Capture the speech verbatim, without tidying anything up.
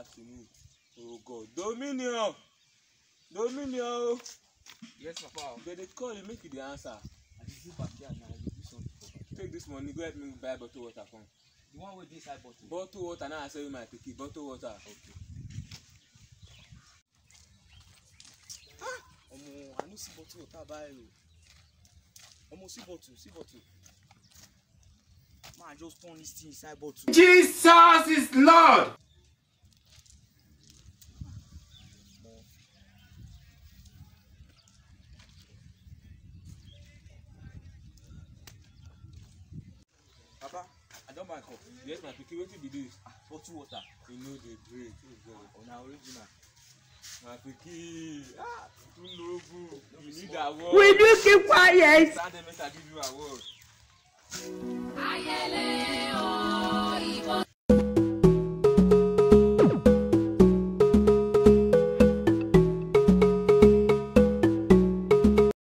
afternoon. Oh God, Dominion, Dominion. Yes, Papa. They, they call you, make you the answer. I just go back there now. I will do something for back. Take this money, go help me buy bottle water from. The one with this side bottle. Bottle water, now I say you my picky. Bottle water. Okay. Ah, Omo, I no see bottle water buy you. Omo, see bottle, see bottle. Man, just turn this thing inside bottle. Jesus is Lord. Papa, I don't buy cup. Yes, my picky, what be this? Bottle water. You know the great. Oh, now original. My picky, ah, too noble. You need that word. Will you keep quiet? Stand there, make I give you a word. Ayele.